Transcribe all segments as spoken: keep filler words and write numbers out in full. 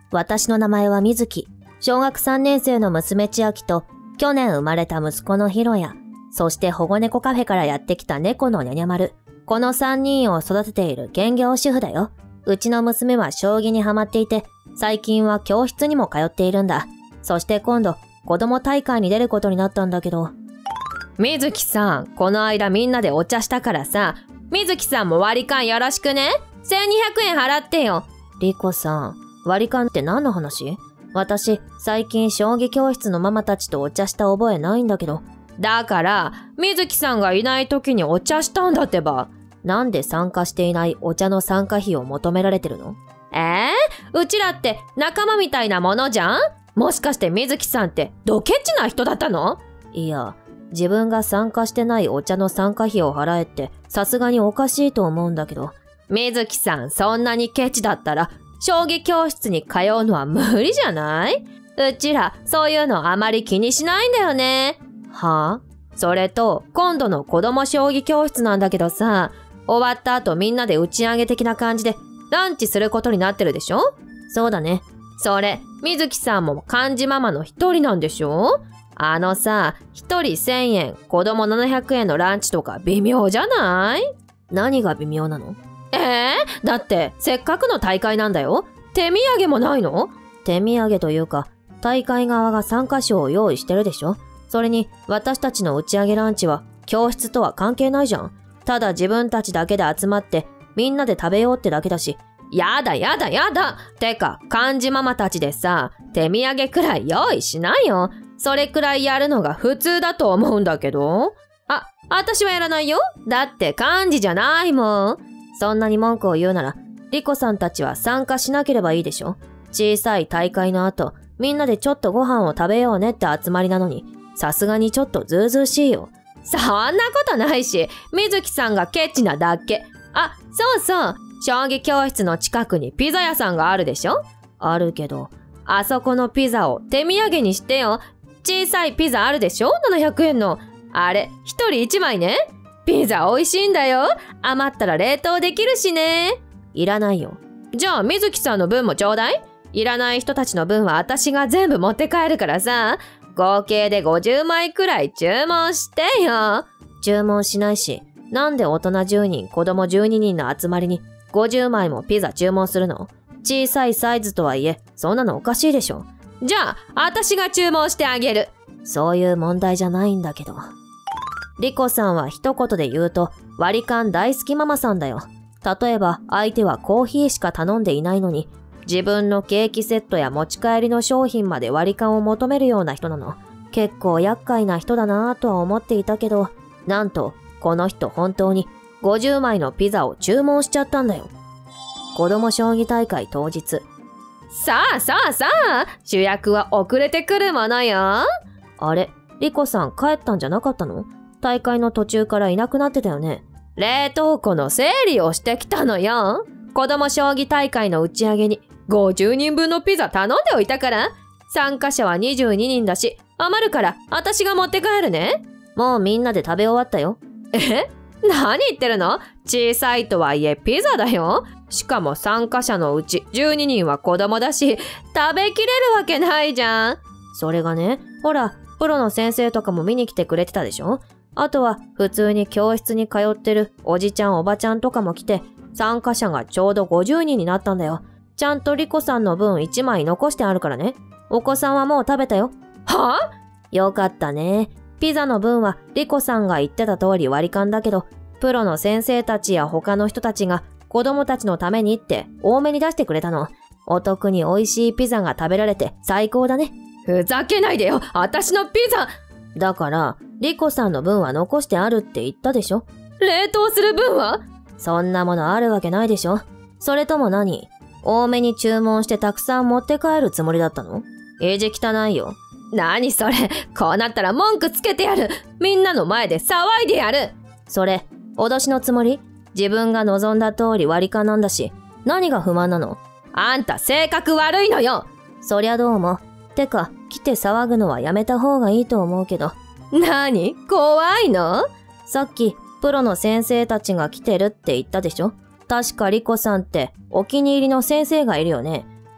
私の名前は水木。小学さんねん生の娘千秋と、去年生まれた息子のひろや、そして保護猫カフェからやってきた猫のにゃにゃまる。このさんにんを育てている兼業主婦だよ。うちの娘は将棋にハマっていて、最近は教室にも通っているんだ。そして今度、子供大会に出ることになったんだけど。 水木さん、この間みんなでお茶したからさ、水木さんも割り勘よろしくね。せんにひゃくえん払ってよ。 リコさん、割り勘って何の話？私、最近将棋教室のママたちとお茶した覚えないんだけど。 だから、水木さんがいない時にお茶したんだってば。 なんで参加していないお茶の参加費を求められてるの？ えー、うちらって仲間みたいなものじゃん？もしかして水木さんってドケチな人だったの？ いや、自分が参加してないお茶の参加費を払えってさすがにおかしいと思うんだけど。 水木さん、そんなにケチだったら将棋教室に通うのは無理じゃない？うちらそういうのあまり気にしないんだよね。 はぁ？ それと今度の子供将棋教室なんだけどさ、終わった後みんなで打ち上げ的な感じでランチすることになってるでしょ？ そうだね。 それ、水木さんも漢字ママの一人なんでしょ？あのさ、一人せんえん、子供ななひゃくえんのランチとか微妙じゃない？ 何が微妙なの？ えー、だってせっかくの大会なんだよ。手土産もないの？ 手土産というか、大会側が参加賞を用意してるでしょ？それに私たちの打ち上げランチは教室とは関係ないじゃん。ただ自分たちだけで集まってみんなで食べようってだけだし。 やだやだやだ。てか漢字ママたちでさ、手土産くらい用意しないよ。それくらいやるのが普通だと思うんだけど。あ、私はやらないよ。だって漢字じゃないもん。 そんなに文句を言うなら、リコさんたちは参加しなければいいでしょ？小さい大会の後、みんなでちょっとご飯を食べようねって集まりなのに、さすがにちょっとずうずうしいよ。 そんなことないし、水木さんがケチなだけ。あ、そうそう。将棋教室の近くにピザ屋さんがあるでしょ？ あるけど。 あそこのピザを手土産にしてよ。小さいピザあるでしょ？ ななひゃく 円の。あれ、一人一枚ね。ピザ美味しいんだよ。余ったら冷凍できるしね。 いらないよ。 じゃあ水木さんの分もちょうだい。いらない人たちの分は私が全部持って帰るからさ。合計でごじゅうまいくらい注文してよ。 注文しないし、なんで大人じゅうにん、子供じゅうににんの集まりにごじゅうまいもピザ注文するの？小さいサイズとはいえ、そんなのおかしいでしょ。 じゃあ、私が注文してあげる。 そういう問題じゃないんだけど。リコさんは一言で言うと、割り勘大好きママさんだよ。例えば、相手はコーヒーしか頼んでいないのに、自分のケーキセットや持ち帰りの商品まで割り勘を求めるような人なの。結構厄介な人だなぁとは思っていたけど、なんと、この人本当にごじゅうまいのピザを注文しちゃったんだよ。子供将棋大会当日。 さあさあさあ、主役は遅れてくるものよ。 あれ、リコさん帰ったんじゃなかったの？大会の途中からいなくなってたよね。 冷凍庫の整理をしてきたのよ。子供将棋大会の打ち上げにごじゅうにんぶんのピザ頼んでおいたから。参加者はにじゅうににんだし、余るから私が持って帰るね。 もうみんなで食べ終わったよ。 え？何言ってるの？小さいとはいえピザだよ。しかも参加者のうちじゅうににんは子供だし、食べきれるわけないじゃん。 それがね、ほら、プロの先生とかも見に来てくれてたでしょ？あとは普通に教室に通ってるおじちゃんおばちゃんとかも来て、参加者がちょうどごじゅうにんになったんだよ。ちゃんとリコさんの分いちまい残してあるからね。お子さんはもう食べたよ。 はぁ？ よかったね。ピザの分はリコさんが言ってた通り割り勘だけど、プロの先生たちや他の人たちが子供たちのためにって多めに出してくれたの。お得に美味しいピザが食べられて最高だね。 ふざけないでよ、私のピザ。 だから、リコさんの分は残してあるって言ったでしょ？ 冷凍する分は？ そんなものあるわけないでしょ？それとも何？多めに注文してたくさん持って帰るつもりだったの？意地汚いよ。 何それ、こうなったら文句つけてやる。みんなの前で騒いでやる。 それ、脅しのつもり？自分が望んだ通り割り勘なんだし、何が不満なの？ あんた性格悪いのよ。 そりゃどうも。てか、来て騒ぐのはやめた方がいいと思うけど。 何？怖いの？ さっき、プロの先生たちが来てるって言ったでしょ？確かリコさんってお気に入りの先生がいるよね。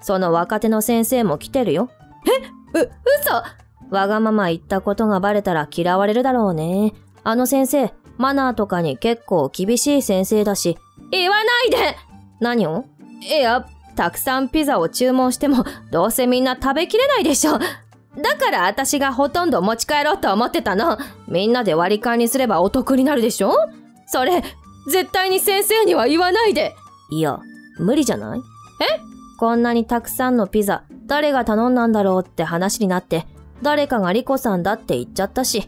その若手の先生も来てるよ。 え、う、嘘。 わがまま言ったことがバレたら嫌われるだろうね。あの先生、マナーとかに結構厳しい先生だし。 言わないで。 何を？ いや、たくさんピザを注文してもどうせみんな食べきれないでしょ。だから私がほとんど持ち帰ろうと思ってたの。みんなで割り勘にすればお得になるでしょ。それ絶対に先生には言わないで。 いや、無理じゃない？ え？ こんなにたくさんのピザ誰が頼んだんだろうって話になって、誰かがリコさんだって言っちゃったし。いや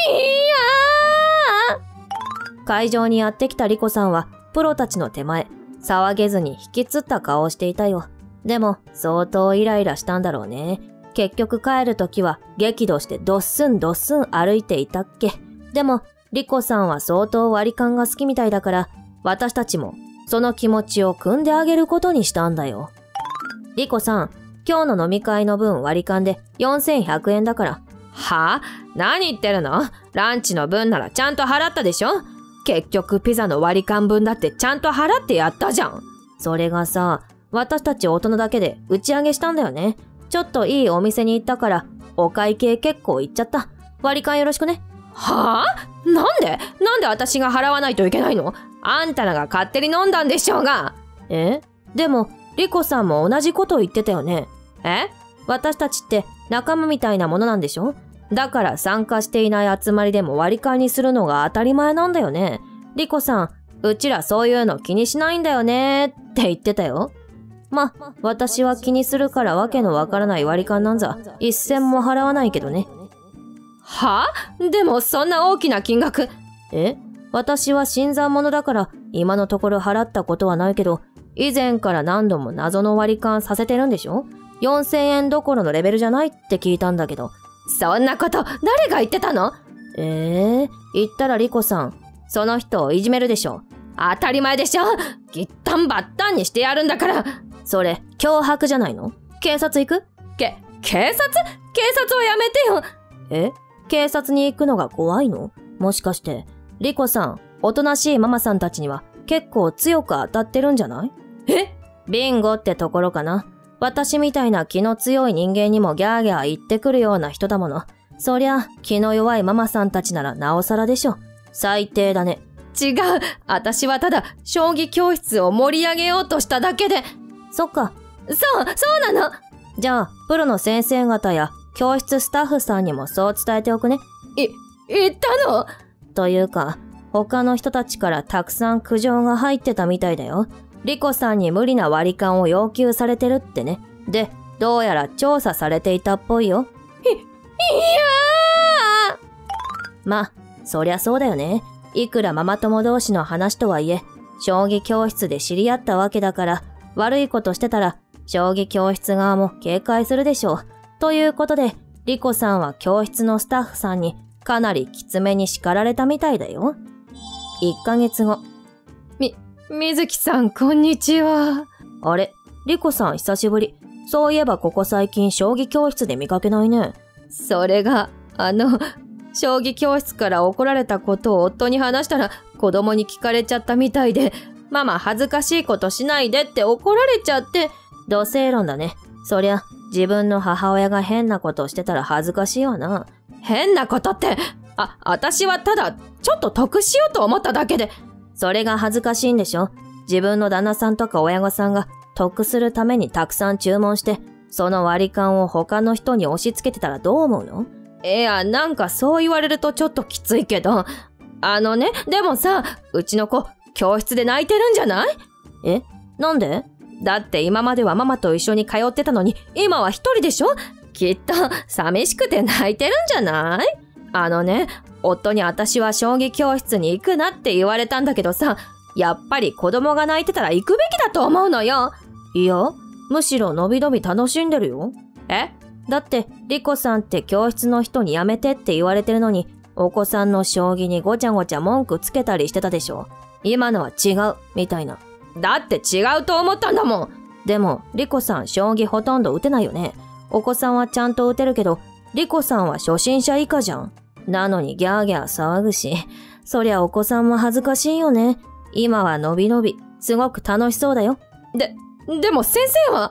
ー。会場にやってきたリコさんはプロたちの手前、騒げずに引きつった顔をしていたよ。でも相当イライラしたんだろうね。結局帰るときは激怒してドッスンドッスン歩いていたっけ。でもリコさんは相当割り勘が好きみたいだから、私たちもその気持ちを汲んであげることにしたんだよ。リコさん、今日の飲み会の分割り勘でよんせんひゃくえんだから。 はぁ？何言ってるの？ランチの分ならちゃんと払ったでしょ？結局ピザの割り勘分だってちゃんと払ってやったじゃん。 それがさ、私たち大人だけで打ち上げしたんだよね。ちょっといいお店に行ったから、お会計結構行っちゃった。割り勘よろしくね。 はぁ？なんで？なんで私が払わないといけないの？あんたらが勝手に飲んだんでしょうが。 え？でも、リコさんも同じこと言ってたよね。 え？ 私たちって仲間みたいなものなんでしょ？だから参加していない集まりでも割り勘にするのが当たり前なんだよね。リコさん、うちらそういうの気にしないんだよねって言ってたよ。ま、私は気にするからわけのわからない割り勘なんざ一銭も払わないけどね。 はぁ？でもそんな大きな金額。 え？私は新参者だから今のところ払ったことはないけど、以前から何度も謎の割り勘させてるんでしょ？よんせんえんどころのレベルじゃないって聞いたんだけど。 そんなこと誰が言ってたの？ えー、言ったらリコさん、その人をいじめるでしょ。 当たり前でしょ。ギッタンバッタンにしてやるんだから。 それ、脅迫じゃないの？警察行く？ け、警察？警察はやめてよ。 え？警察に行くのが怖いの？もしかして、リコさん、おとなしいママさんたちには結構強く当たってるんじゃない？ え？ ビンゴってところかな。私みたいな気の強い人間にもギャーギャー言ってくるような人だもの。そりゃ、気の弱いママさんたちならなおさらでしょ。最低だね。 違う。私はただ、将棋教室を盛り上げようとしただけで。 そっか。 そう、そうなの。 じゃあ、プロの先生方や教室スタッフさんにもそう伝えておくね。 い、言ったの？ というか、他の人たちからたくさん苦情が入ってたみたいだよ。リコさんに無理な割り勘を要求されてるってね。で、どうやら調査されていたっぽいよ。 い、いやー。 ま、そりゃそうだよね。いくらママ友同士の話とはいえ、将棋教室で知り合ったわけだから、悪いことしてたら、将棋教室側も警戒するでしょう。ということで、リコさんは教室のスタッフさんにかなりきつめに叱られたみたいだよ。いっかげつご。 み、水木さん、こんにちは。 あれ、リコさん久しぶり。そういえばここ最近将棋教室で見かけないね。 それが、あの、将棋教室から怒られたことを夫に話したら子供に聞かれちゃったみたいで、ママ恥ずかしいことしないでって怒られちゃって。 土星論だね。そりゃ、自分の母親が変なことしてたら恥ずかしいわな。 変なことって、あ、私はただ、ちょっと得しようと思っただけで。 それが恥ずかしいんでしょ？自分の旦那さんとか親御さんが得するためにたくさん注文して、その割り勘を他の人に押し付けてたらどう思うの？ いや、なんかそう言われるとちょっときついけど、あのね、でもさ、うちの子、教室で泣いてるんじゃない？ え？なんで？ だって今まではママと一緒に通ってたのに、今は一人でしょ？きっと寂しくて泣いてるんじゃない？あのね、夫に私は将棋教室に行くなって言われたんだけどさ、やっぱり子供が泣いてたら行くべきだと思うのよ。 いや、むしろのびのび楽しんでるよ。 え？ だって、リコさんって教室の人にやめてって言われてるのに、お子さんの将棋にごちゃごちゃ文句つけたりしてたでしょ。今のは違う、みたいな。 だって違うと思ったんだもん。 でも、リコさん将棋ほとんど打てないよね。お子さんはちゃんと打てるけど、リコさんは初心者以下じゃん。なのにギャーギャー騒ぐし、そりゃお子さんも恥ずかしいよね。今はのびのび、すごく楽しそうだよ。 で、でも先生は、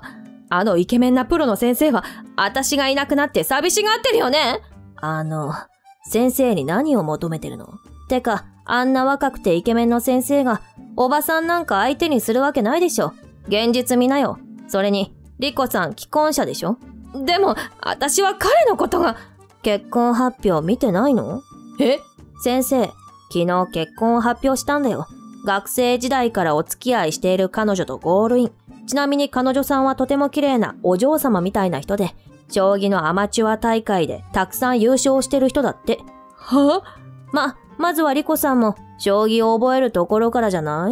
あのイケメンなプロの先生は、私がいなくなって寂しがってるよね。 あの、先生に何を求めてるの？てか、あんな若くてイケメンの先生が、おばさんなんか相手にするわけないでしょ。現実見なよ。それに、リコさん既婚者でしょ？ でも、私は彼のことが。 結婚発表見てないの？ え？ 先生、昨日結婚を発表したんだよ。学生時代からお付き合いしている彼女とゴールイン。ちなみに彼女さんはとても綺麗なお嬢様みたいな人で、将棋のアマチュア大会でたくさん優勝してる人だって。 は？ ま、まずはリコさんも将棋を覚えるところからじゃない？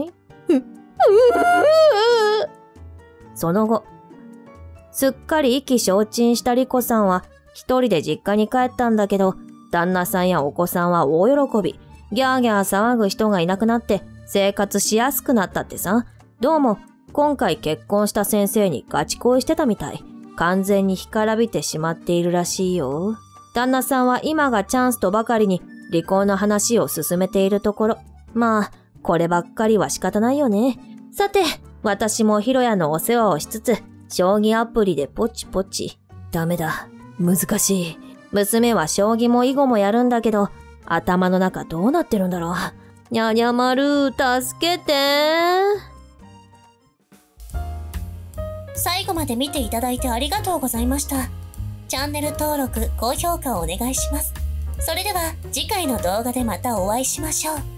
その後、すっかり意気消沈したリコさんは一人で実家に帰ったんだけど、旦那さんやお子さんは大喜び。ギャーギャー騒ぐ人がいなくなって生活しやすくなったってさ。どうも今回結婚した先生にガチ恋してたみたい。完全に干からびてしまっているらしいよ。旦那さんは今がチャンスとばかりに離婚の話を進めているところ。まあ、こればっかりは仕方ないよね。さて、私もヒロヤのお世話をしつつ、将棋アプリでポチポチ。ダメだ。難しい。娘は将棋も囲碁もやるんだけど、頭の中どうなってるんだろう。にゃにゃまる、助けて。 最後まで見ていただいてありがとうございました。チャンネル登録、高評価をお願いします。それでは次回の動画でまたお会いしましょう。